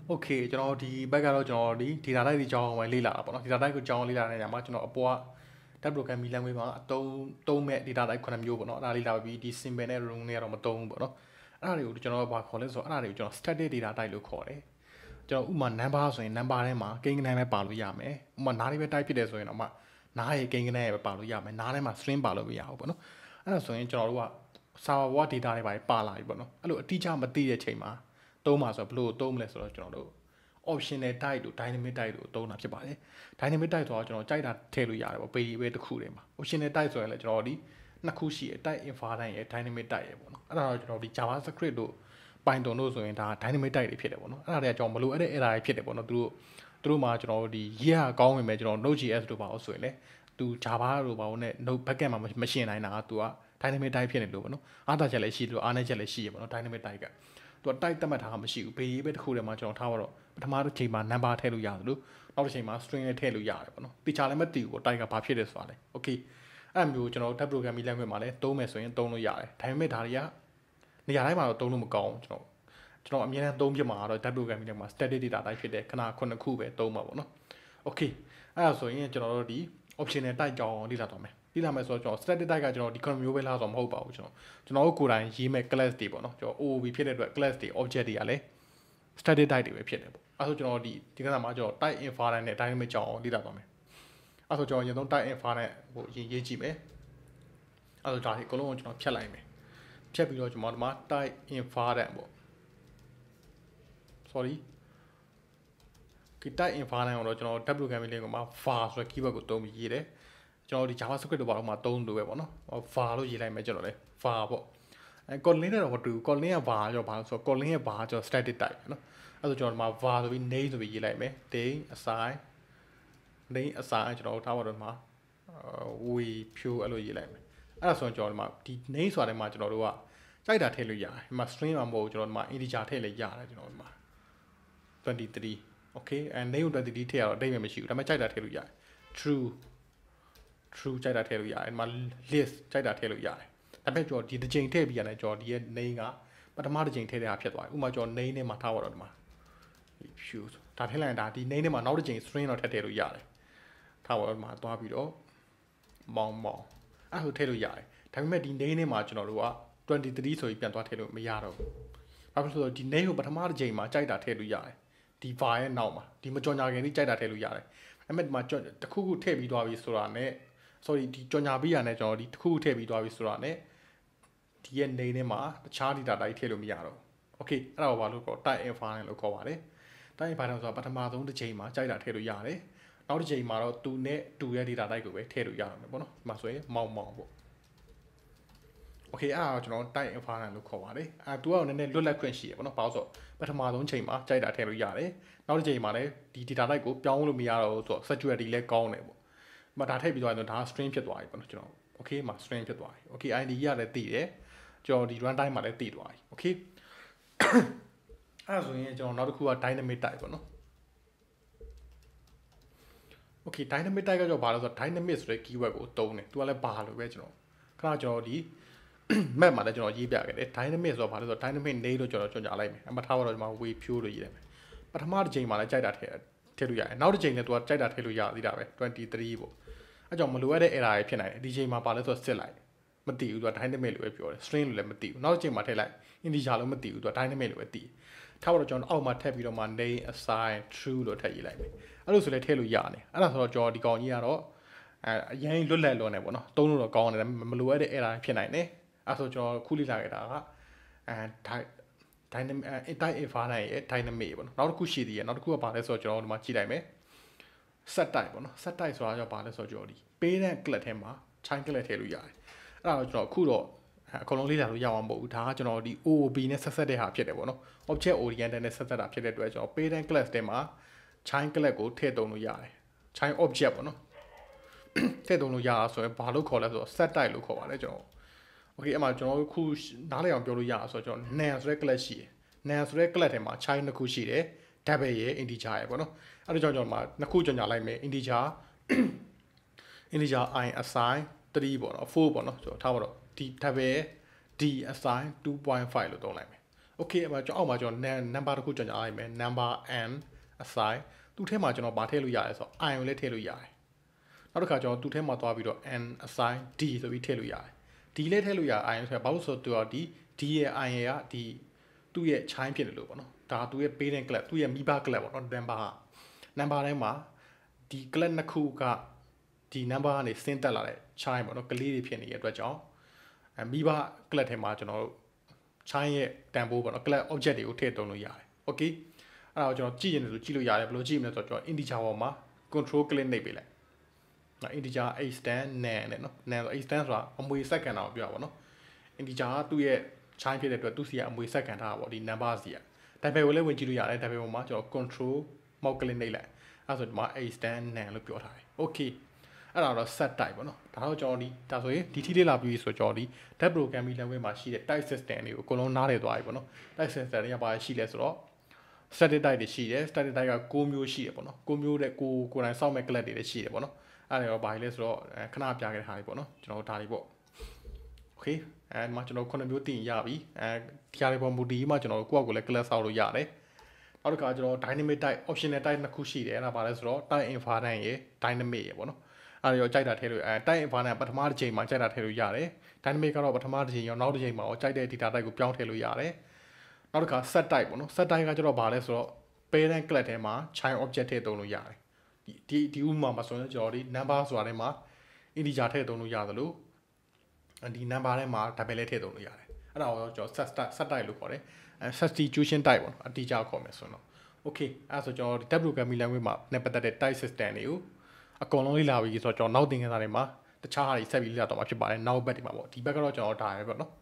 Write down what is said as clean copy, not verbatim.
โอเคကျွန်တော်ဒီဘက်ကတော့ကျွန်တော်ဒီ data type တွေကြောင်းဝင်လေ့လာတာပေါ့နော် data type ကိုကြောင်းလေ့လာတဲ့နေရာမှာကျွန်တော်အပေါ်က tab programming language မှာသုံးမဲ့ data type 9မျိုးပေါ့နော်အဲ့ဒါလေးလာပြီးဒီ symbol နဲ့ room နဲ့တော့မသုံးဘူးပေါ့နော်အဲ့ဒါတွေကိုကျွန်တော်ဘာခေါ်လဲဆိုတော့အဲ့ဒါတွေကိုကျွန်တော် static data type လို့ခေါ်တယ်ကျွန်တော်ဥမာ number ဆိုရင် number ထဲမှာကိန်းဂဏန်းပဲပါလို့ရမယ်ဥမာနားလေးပဲ type ဖြစ်တယ်ဆိုရင်တော့မှနားရဲ့ကိန်းဂဏန်းရဲ့ပဲပါလို့ရမယ်နားထဲမှာ string ပါလို့မရဘူးပေါ့နော်အဲ့ဒါဆိုရင်ကျွန်တော်တို့က server word data တွေပါလာပြီပေါ့နော်အဲ့လိုအတိအကျမသိတဲ့ချိန်မှာသုံးပါဆိုတော့ဘယ်လိုသုံးမလဲဆိုတော့ကျွန်တော်တို့ optional type တို့ dynamic type တို့သုံးတာဖြစ်ပါတယ် dynamic type ဆိုတော့ကျွန်တော်ကြိုက်တာထည့်လို့ရတယ်ပေါ့ page ပဲတစ်ခုတည်းမှာ optional type ဆိုရင်လည်းကျွန်တော်ဒီနှစ်ခုရှိတယ် type environment ရဲ့ dynamic type ရဲ့ပေါ့နော်အဲ့ဒါတော့ကျွန်တော်ဒီ javascript တို့ python တို့ဆိုရင်ဒါ dynamic type တွေဖြစ်တယ်ပေါ့နော်အဲ့ဒါတွေကကျွန်တော်မလိုအပ်တဲ့ error တွေဖြစ်တယ်ပေါ့နော်သူတို့မှာကျွန်တော်ဒီရေးရကောင်းဝင်မဲ့ကျွန်တော် node.js တို့ပါအောင်ဆိုရင်လည်းသူ java တို့ပါအောင်နဲ့ node backend မှာမရှင်းနိုင်တာကသူက dynamic type ဖြစ်နေလို့ပေါ့နော်အားသာချက်လည်းရှိလို့အားနည်းချက်လည်းရှိရပေါ့နော် dynamic type ကသူက type သတ်မှတ်ထားတာမရှိဘူးဘေးရေးပဲတစ်ခုတည်းမှာကျွန်တော်ထားပါတော့ပထမတစ်ချိန်မှာ number ထည့်လို့ရတယ်လို့နောက်တစ်ချိန်မှာ string နဲ့ထည့်လို့ရတယ်ပေါ့နော်တခြားလည်းမသိဘူးပေါ့ type ကဘာဖြစ်တယ်ဆိုတာလေ okay အဲ့မျိုးကျွန်တော် tab programming language မှာလည်းသုံးမယ်ဆိုရင်သုံးလို့ရတယ်ဒါပေမဲ့ဒါတွေကနေရာတိုင်းမှာတော့သုံးလို့မကောင်းဘူးကျွန်တော်အများနဲ့သုံးပြမှာတော့ tab programming language မှာ static data type ဖြစ်တဲ့ခဏခုနှစ်ခုပဲသုံးမှာပေါ့နော် okay အဲ့ဒါဆိုရင်ကျွန်တော်တို့ဒီ optional type ကြောင်းလေ့လာတော့မယ်လေ့လာမယ်ဆိုတော့ကျွန်တော် static type ကကျွန်တော်ဒီ control မျိုးပဲလားဆိုတော့မဟုတ်ပါဘူးကျွန်တော်တို့ကိုယ်တိုင်ရေးမဲ့ class တွေပေါ့နော်ကျွန်တော် OOB ဖြစ်တဲ့အတွက် class တွေ object တွေကလည်း static type တွေပဲဖြစ်တယ်ပေါ့အဲ့ဆိုကျွန်တော်ဒီကနေ့မှာကျွန်တော် type environment နဲ့ dynamic ကြောင်းလေ့လာတော့မယ်အဲ့ဆိုကျွန်တော်ရင်ဆုံး type environment ကိုရေးကြည့်မယ်အဲ့ဆိုဒါဒီအကုန်လုံးကိုကျွန်တော်ဖြတ်လိုက်မယ်ဖြတ်ပြီးတော့ကျွန်တော်ဒီမှာ type environment ပေါ့ sorry ဒီ type environment ကိုတော့ကျွန်တော် tab programming language မှာ var ဆိုတဲ့ keyword ကိုသုံးပြီးရေးတယ်ကျွန်တော်ဒီ javascript တို့ဘာလို့မှသုံးလို့ပဲပေါ့နော် var လို့ရေးလိုက်မယ်ကျွန်တော်လေ var ပေါ့Kotlin နဲ့တော့မတူဘူး Kotlin က var ကြောဘာလို့ဆိုတော့ Kotlin ရဲ့ var ကြော static type နော်အဲ့ဆိုကျွန်တော်ဒီမှာ var ဆိုပြီး name ဆိုပြီးရေးလိုက်မယ် day assign name assign ကျွန်တော်ထားပါတော့ဒီမှာ we pure အဲ့လိုရေးလိုက်မယ်အဲ့ဒါဆိုရင်ကျွန်တော်ဒီမှာဒီ name ဆိုတာထဲမှာကျွန်တော်တို့ကကြိုက်တာထည့်လို့ရတယ်ဒီမှာ string မှာမဟုတ်ဘူးကျွန်တော်ဒီမှာ integer ထည့်လည်းရတယ်ကျွန်တော်ဒီမှာ23 okay and name ကို23ထည့်ရတော့အတိတ်ပဲမရှိဘူးဒါပေမဲ့ကြိုက်တာထည့်လို့ရတယ် true ကြိုက်တာထည့်လို့ရတယ်ဒီမှာ list ကြိုက်တာထည့်လို့ရတယ်ဒါပေမဲ့ကျွန်တော်ဒီတစ်ချိန်ထည့်ပြီးရတယ်ကျွန်တော်ဒီရဲ့ name ကပထမတစ်ချိန်ထည့်တဲ့ဟာဖြစ်သွားပြီဥပမာကျွန်တော် name နဲ့မှာထားပါတော့ဒီမှာ view ဒါထည့်လိုက်ရင်ဒါဒီ name နဲ့မှာနောက်တစ်ချိန် string တော့ထည့်လို့ရတယ်ထားပါတော့ဒီမှာသွားပြီးတော့မောင်အဲ့လိုထည့်လို့ရတယ်ဒါပေမဲ့ဒီ name နဲ့မှာကျွန်တော်တို့က23ဆိုပြီးပြန်သွားထည့်လို့မရတော့ဘူးဘာဖြစ်လို့လဲဆိုတော့ဒီ name ကိုပထမတစ်ချိန်မှာကြိုက်တာထည့်လို့ရတယ်ဒီ var ရဲ့နောက်မှာဒီမကြော်ညာခင်လေးကြိုက်တာထည့်လို့ရတယ်အဲ့မဲ့ဒီမှာတခုခုထည့်ပြီးသွားပြီဆိုတာနဲ့ sorry ဒီကြော်ညာပြီးရတဲ့ကျွန်တော်ဒီတခုခုထည့်ပြီးသွားပြီဆိုတာနဲ့ဒီရဲ့ name ထဲမှာတခြား data type ထည့်လို့မရတော့ဘူး okay အဲ့ဒါကိုဘာလို့ခေါ် type environment လို့ခေါ်ပါတယ် type environment ဆိုတာပထမဆုံးတစ်ချိန်မှာကြိုက်တာထည့်လို့ရတယ်နောက်တစ်ချိန်မှာတော့သူနဲ့တူရဲ့ data type ကိုပဲထည့်လို့ရမှာပေါ့နော်ဒီမှာဆိုရင်မောင်ပေါ့ okay အဲ့ဒါကျွန်တော် type environment လို့ခေါ်ပါတယ်သူကနည်းနည်းလွတ်လပ်ခွင့်ရှိရပေါ့နော်ဘာလို့ဆိုပထမဆုံးချိန်မှာကြိုက်တာထည့်လို့ရတယ်နောက်တစ်ချိန်မှာလည်းဒီ data type ကိုပြောင်းလို့မရတော့ဘူးဆိုတော့ security လည်းကောင်းတယ်ပေါ့မဒါထည့်ပြီးသွားရင်ဒါ string ဖြစ်သွားပြီပေါ့နော်ကျွန်တော် okay မှာ string ဖြစ်သွားပြီ okay id ရလည်းသိတယ်ကျွန်တော်ဒီ run time မှာလည်းသိသွားပြီ okay အဲ့ဒါဆိုရင်ကျွန်တော်နောက်တစ်ခုက dynamic type ပေါ့နော် okay dynamic type ကကြောင့်ဘာလဲဆိုတော့ dynamic ဆိုတဲ့ keyword ကိုသုံးတယ်သူကလည်းဘာလို့ပဲကျွန်တော်ဒီ map မှာလည်းကျွန်တော်ရေးပြခဲ့တယ် dynamic ဆိုတော့ဘာလဲဆိုတော့ dynamic name လို့ကျွန်တော်ကြော်ညာလိုက်မယ်အမှထားပါတော့ဒီမှာ we pure လို့ရေးလိုက်မယ်ပထမတစ်ချိန်မှာလည်းကြိုက်တာထည့်လို့ရတယ်နောက်တစ်ချိန်လည်းသူကကြိုက်တာထည့်လို့ရသေးတာပဲ23ပေါ့အဲကြောင့်မလိုအပ်တဲ့ error တွေဖြစ်နိုင်တယ်ဒီချိန်မှာဘာလဲဆိုတော့စစ်လိုက်မသိဘူးသူက dynamic လို့ပဲပြောတယ် string လို့လည်းမသိဘူးနောက်တစ်ချိန်မှာထည့်လိုက် integer လို့မသိဘူးသူက dynamic လို့ပဲသိထားပါတော့ကျွန်တော်အောက်မှာထည့်ပြီးတော့မှ name assign true လို့ထည့်ရေးလိုက်မယ်အဲ့လိုဆိုလည်းထည့်လို့ရတယ်အဲ့ဒါဆိုတော့ကျွန်တော်ဒီကောင်ကြီးကတော့အရင်လွတ်လပ်လွန်နေပေါ့နော်သုံးလို့တော့ကောင်းတယ်မလိုအပ်တဲ့ error ဖြစ်နိုင်တယ်အဲ့ဆိုကျွန်တော်ခုလေ့လာခဲ့တာကdynamic type environment ရဲ့ dynamic ပေါ့နော်နောက်တစ်ခုရှိသေးတယ်နောက်တစ်ခုကဘာလဲဆိုတော့ကျွန်တော်ဒီမှာကြည့်လိုက်မယ် set type ပေါ့နော် set type ဆိုတာကဘာလဲဆိုတော့ကျွန်တော်ဒီ page နဲ့ class ထဲမှာ child class ထည့်လို့ရတယ်အဲ့ဒါတော့ကျွန်တော်အခုတော့အကုန်လုံးလေ့လာလို့ရအောင်မဟုတ်ဘူးဒါကကျွန်တော်ဒီ OOB နဲ့ဆက်တဲ့ဟာဖြစ်တယ်ပေါ့နော် object oriented နဲ့ဆက်တာဖြစ်တဲ့အတွက်ကျွန်တော် page နဲ့ class ထဲမှာ child class ကိုထည့်သုံးလို့ရတယ် child object ပေါ့နော်ထည့်သုံးလို့ရတာဆိုရင်ဘာလို့ခေါ်လဲဆိုတော့ set type လို့ခေါ်ပါတယ်ကျွန်တော် okay အဲ့မှာကျွန်တော်တို့ခုနားလည်အောင်ပြောလို့ရအောင်ဆိုတော့ကျွန်တော် nan ဆိုတဲ့ class ရှိတယ် nan ဆိုတဲ့ class ထဲမှာ child နှစ်ခုရှိတယ် double ရဲ့ integer ရဲ့ပေါ့နော်အဲ့ဒါကြောင့်ကျွန်တော်မှာနှစ်ခုကြော်ညာလိုက်မယ် integer i assign 3ပေါ့နော်4ပေါ့နော်ကျွန်တော်ထားပါတော့ဒီ double ရဲ့ d assign 2.5 လို့သုံးလိုက်မယ် okay အမကျွန်တော်အောက်မှာကျွန်တော် number တစ်ခုကျွန်တော်အားရမယ် number n assign သူ့ထဲမှာကျွန်တော်ဗာထည့်လို့ရတယ်ဆိုတော့ i ကိုလည်းထည့်လို့ရတယ်နောက်တစ်ခါကျွန်တော်သူ့ထဲမှာသွားပြီးတော့ n assign d ဆိုပြီးထည့်လို့ရတယ် d လည်းထည့်လို့ရ i ဆိုတော့ဘာလို့ဆိုတော့ဒီ d ရဲ့ i ရဲ့ကဒီသူ့ရဲ့ chain ဖြစ်တယ်လို့ပေါ့နော်ဒါသူ့ရဲ့ parent class သူ့ရဲ့မိဘ class ပေါ့နော် number တိုင်းမှာဒီ class နှစ်ခုကဒီ number ကနေဆင်းတက်လာတဲ့ chain ပေါ့နော်ကလေးတွေဖြစ်နေတဲ့အတွက်ကြောင့်မိဘ class ထဲမှာကျွန်တော်တို့ chain ရဲ့တန်ဖိုးပေါ့နော် class object တွေကိုထည့်သုံးလို့ရတယ် okay အဲ့ဒါကိုကျွန်တော်ကြည့်ရင်ဆိုကြည့်လို့ရတယ်ဘယ်လိုကြည့်မလဲဆိုတော့ကျွန်တော် integer ပေါ်မှာ control click နှိပ်ပေးလိုက်နော် integer a stand nan နဲ့နော် nan ဆို a stand ဆိုတာအမွေစက္ကန့်တာကိုပြောတာပေါ့နော် integer ကသူ့ရဲ့ chain ဖြစ်တဲ့အတွက်သူ့စီကအမွေစက္ကန့်ထားတာပေါ့ဒီ number စီကဒါပေမဲ့ကိုလည်းဝင်ကြည့်လို့ရတယ်ဒါပေမဲ့ပေါ်မှာကျွန်တော် control mouse click နှိပ်လိုက်အဲ့ဆိုဒီမှာ a stand nan လို့ပြောထားတယ် okay အဲ့ဒါတော့ set type ပေါ့နော်ဒါတော့ကျွန်တော်ဒီဒါဆိုရင်ဒီထီလေးလာပြီးဆိုတော့ကျွန်တော်ဒီ dev programming language မှာရှိတဲ့ type system တွေကိုအကုန်လုံးနားလည်သွားပြီပေါ့နော် type system တွေကဘာရှိလဲဆိုတော့ static type တွေရှိတယ် static type က6မျိုးရှိတယ်ပေါ့နော်6မျိုးတဲ့ကိုယ်တိုင်စောင့်မဲ့ class တွေလည်းရှိတယ်ပေါ့နော်အဲ့ဒါတော့ဘာလဲဆိုတော့ခဏပြခဲ့တဲ့ဟာတွေပေါ့နော်ကျွန်တော်ဒါတွေပေါ့ okay အဲဒီမှာကျွန်တော်9မျိုးတင်ရပြီဒီဟာတွေပေါ်မူတည်မှကျွန်တော်ကိုယ့်အကိုလည်း class ဆောက်လို့ရတယ်နောက်တစ်ခါကျွန်တော် dynamic type optional type နှစ်ခုရှိတယ်အဲ့ဒါဘာလဲဆိုတော့ type infinite ရယ် dynamic ရယ်ပေါ့နော်အဲ့ဒါရောကြိုက်တာထည့်လို့type infinite ပထမတစ်ချိန်မှာကြိုက်တာထည့်လို့ရတယ် dynamic ကတော့ပထမတစ်ချိန်ရောနောက်တစ်ချိန်မှာရောကြိုက်တဲ့ data type ကိုပြောင်းထည့်လို့ရတယ်နောက်တစ်ခါ set type ပေါ့နော် set type ကကျတော့ဘာလဲဆိုတော့ parent class ထဲမှာ child object ထည့်သုံးလို့ရတယ်ဒီဥပမာမှာဆိုရင်ကျွန်တော်ဒီ number ဆိုတာထဲမှာ integer ထည့်သုံးလို့ရသလိုဒီ number ထဲမှာ double လည်းထည့်သုံးလို့ရတယ်အဲ့ဒါကိုကျွန်တော် set type လို့ခေါ်တယ်substitution type ပေါ့နော်အတိအကျခေါ်မယ်ဆိုတော့ okay အဲ့ဆိုကျွန်တော်ဒီ dev programming language မှာနဲ့ပတ်သက်တဲ့ type system တွေကိုအကုန်လုံးလေ့လာပြီးဆိုတော့ကျွန်တော်နောက်သင်ခန်းစာတွေမှာတခြားဟာတွေဆက်ပြီးလေ့လာတော့မှာဖြစ်ပါတယ်နောက်ဘက်ဒီမှာပေါ့ဒီဘက်ကတော့ကျွန်တော်ဒါပဲပေါ့နော်